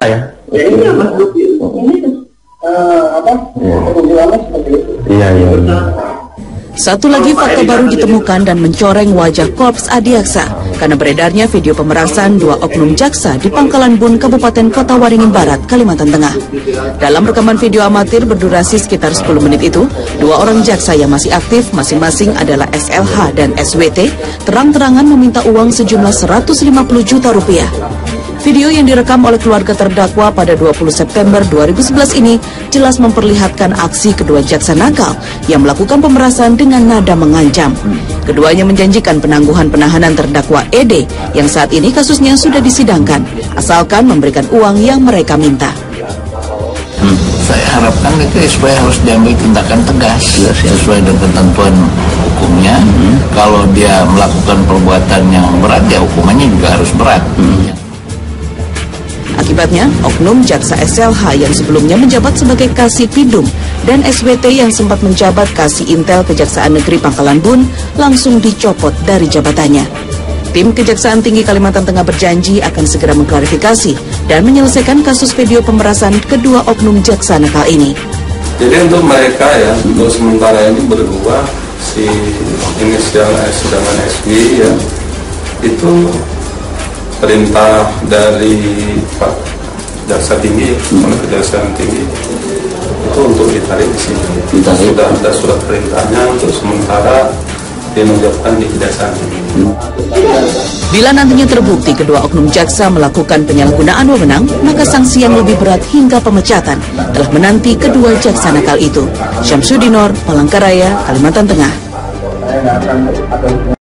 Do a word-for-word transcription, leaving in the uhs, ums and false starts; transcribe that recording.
Ya, ya ini Mas Bukti ini uh, apa? Kemunculannya seperti itu. Iya, iya. Satu lagi fakta baru ditemukan dan mencoreng wajah Korps Adiaksa karena beredarnya video pemerasan dua oknum jaksa di Pangkalan Bun, Kabupaten Kota Waringin Barat, Kalimantan Tengah. Dalam rekaman video amatir berdurasi sekitar sepuluh menit itu, dua orang jaksa yang masih aktif masing-masing adalah S L H dan S W T terang-terangan meminta uang sejumlah seratus lima puluh juta rupiah. Video yang direkam oleh keluarga terdakwa pada dua puluh September dua ribu sebelas ini jelas memperlihatkan aksi kedua jaksa nakal yang melakukan pemerasan dengan nada mengancam. Keduanya menjanjikan penangguhan penahanan terdakwa E D yang saat ini kasusnya sudah disidangkan, asalkan memberikan uang yang mereka minta. Hmm, saya harapkan itu supaya harus diambil tindakan tegas sesuai dengan ketentuan hukumnya. Hmm. Kalau dia melakukan perbuatan yang berat, ya hukumannya juga harus berat. Hmm. Akibatnya, oknum jaksa S L H yang sebelumnya menjabat sebagai Kasih Pidum dan S W T yang sempat menjabat Kasih Intel Kejaksaan Negeri Pangkalan Bun langsung dicopot dari jabatannya. Tim Kejaksaan Tinggi Kalimantan Tengah berjanji akan segera mengklarifikasi dan menyelesaikan kasus video pemerasan kedua oknum jaksa nakal ini. Jadi untuk mereka ya, untuk sementara ini berdua, si inisial S dengan S W ya, itu perintah dari Pak Jaksa Tinggi, oleh Kejaksaan Tinggi itu untuk ditarik di sini. Kita sudah ada surat perintahnya untuk sementara dinonaktifkan di Kejaksaan Tinggi. Bila nantinya terbukti kedua oknum jaksa melakukan penyalahgunaan wewenang, maka sanksi yang lebih berat hingga pemecatan telah menanti kedua jaksa nakal itu. Syamsuddinor, Palangkaraya, Kalimantan Tengah.